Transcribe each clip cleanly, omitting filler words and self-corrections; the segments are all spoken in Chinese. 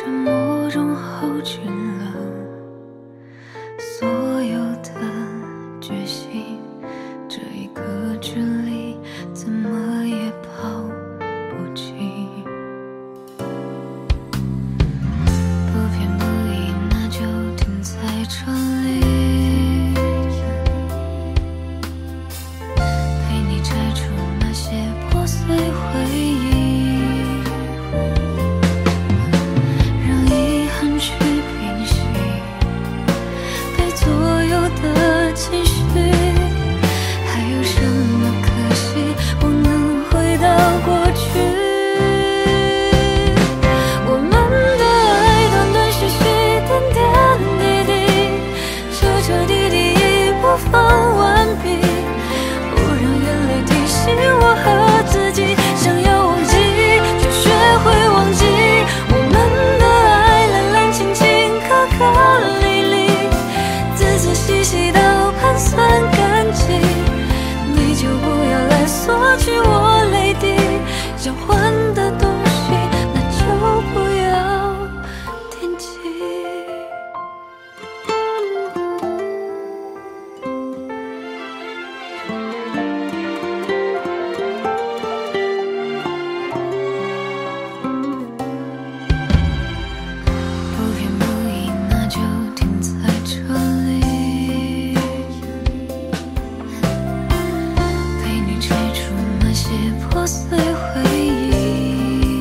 沉默中耗尽了所有的决心，这一个距离怎么也跑不近，不偏不倚，那就停在这里，陪你拆除那些破碎回忆，的情绪，还有什么可惜不能回到过去？我们的爱断断续续，点点滴滴，彻彻底底已播放完毕，不让眼泪提醒我和自己，想要忘记就学会忘记。我们的爱冷冷清清，可可离离，仔仔细细到盘算干净，你就不要来索取我泪滴，交换的东西那就不要惦记。不偏不倚，那就停在这里，陪你拆除那些破碎回忆，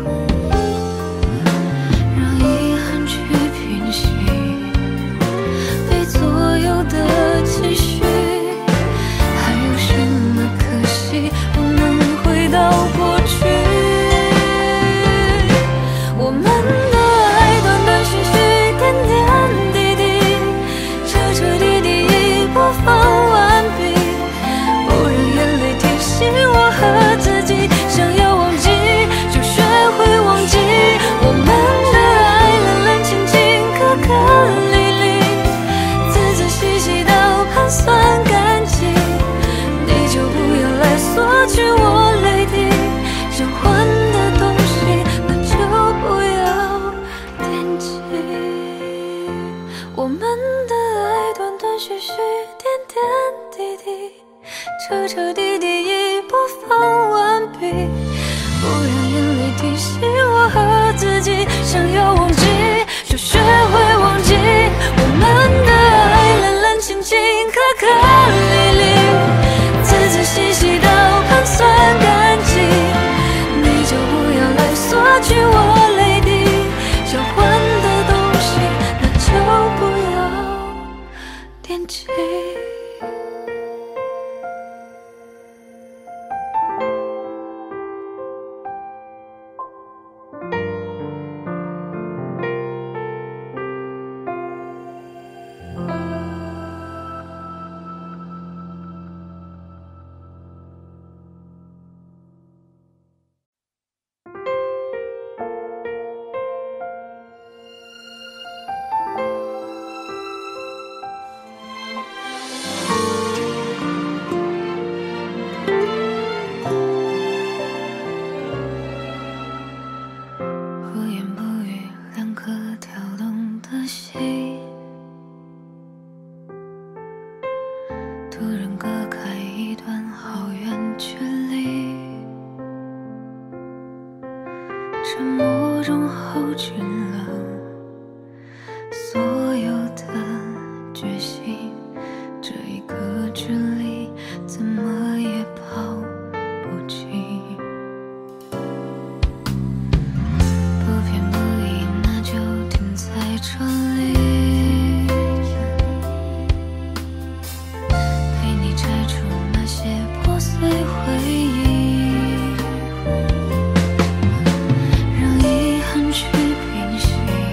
让遗憾去平息，被左右的情绪，还有什么可惜不能回到过去？我们的爱断断续续，点点滴滴，彻彻底底已播放完毕，不让眼泪提醒我和自己，想要忘记就学会忘记。我们的爱冷冷清清，可可离离，仔仔细细到盘算干净，你就不要来索取我泪滴，交换的东西那就不要惦记。我们的爱断断续续，点点滴滴，彻彻底底已播放完毕，不让眼泪提醒我和自己，想要忘记就学会忘记。我们的爱冷冷清清，可可离离，仔仔细细到盘算干净，你就不要来索取我泪滴，交换的东西那就不要惦记。不言不语，两颗跳动的心，突然隔开一段好远距离，沉默中耗尽了所有的决心，这一个距离怎么也跑不近，不偏不倚，那就停在这里，陪你拆除那些破碎回忆，让遗憾去平息，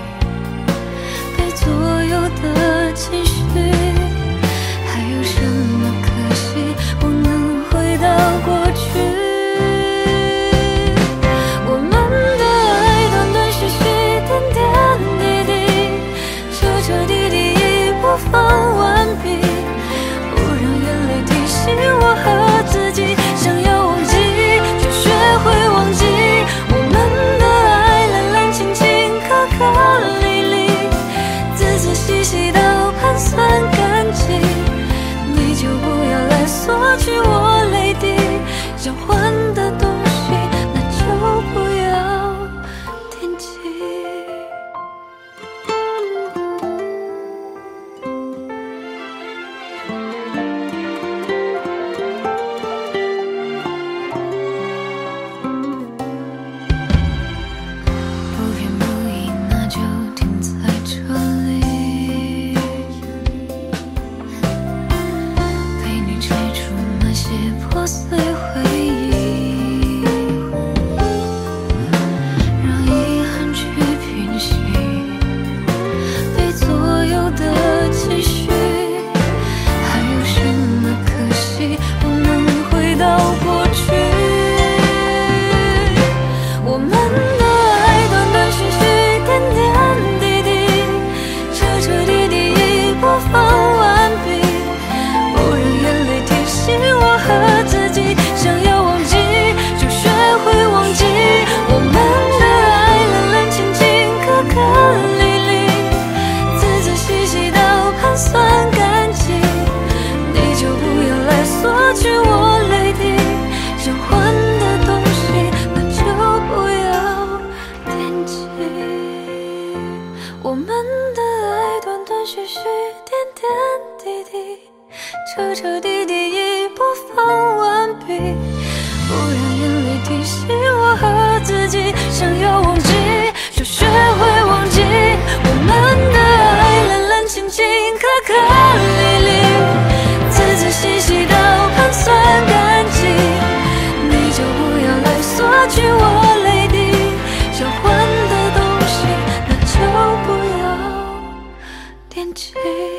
我们的爱断断续续，点点滴滴，彻彻底底已播放完毕，不让眼泪提醒我和自己，想要忘记就学会忘记。我们的爱冷冷清清，可可离离，仔仔细细到盘算感激，你就不要来索取我泪滴，交换的东西那就不要惦记。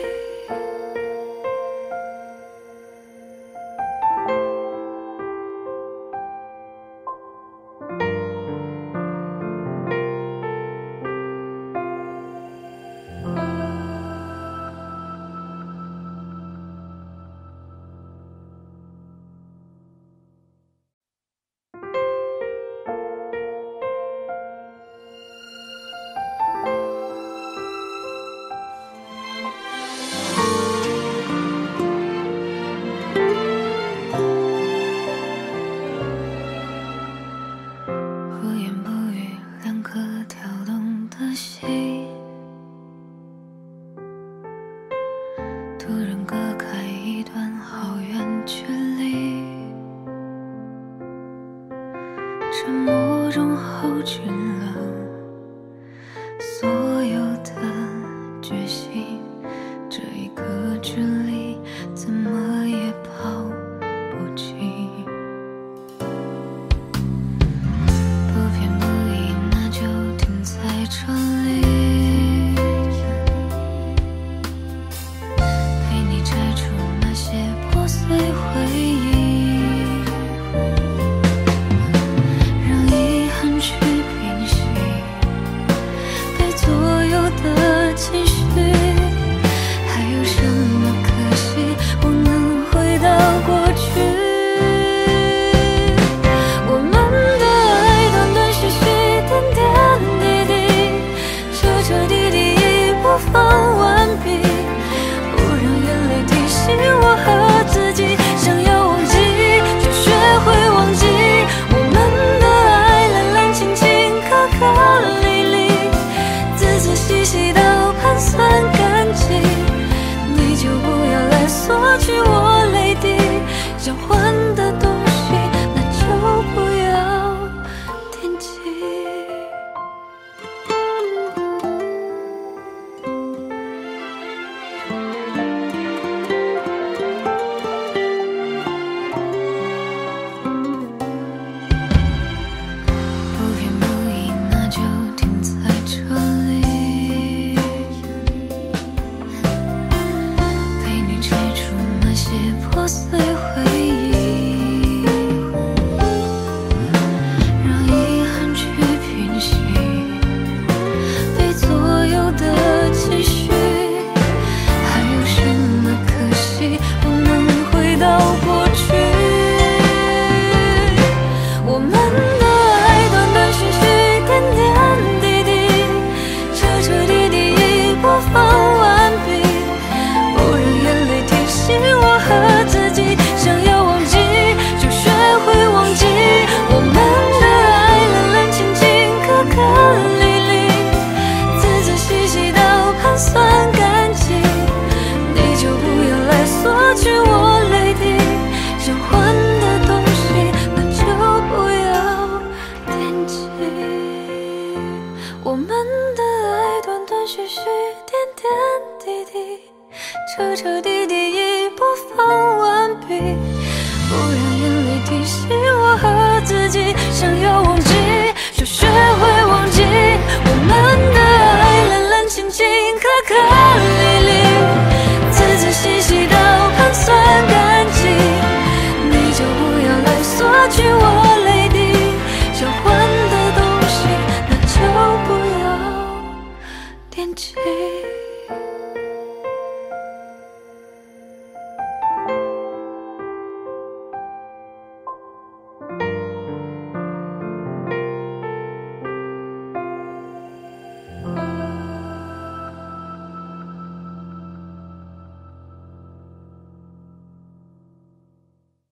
突然隔开一段好远距离，沉默中耗尽了所有的决心，这一个距离怎么也跑不近，不偏不倚，那就停在这里。交换的东西，那就不要惦记。不偏不倚，那就停在这里，陪你拆除那些破碎回忆。我们的爱断断续续，点点滴滴，彻彻底底已播放完毕，不让眼泪提醒我和自己，想要